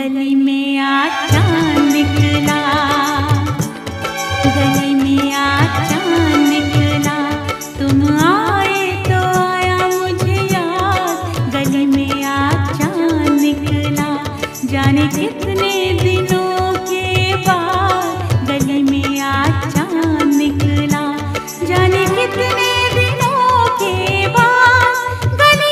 गली में आज चांद निकला, गली में आज चांद निकला। तुम आए तो आया मुझे याद, गली में आज चांद निकला। जाने कितने दिन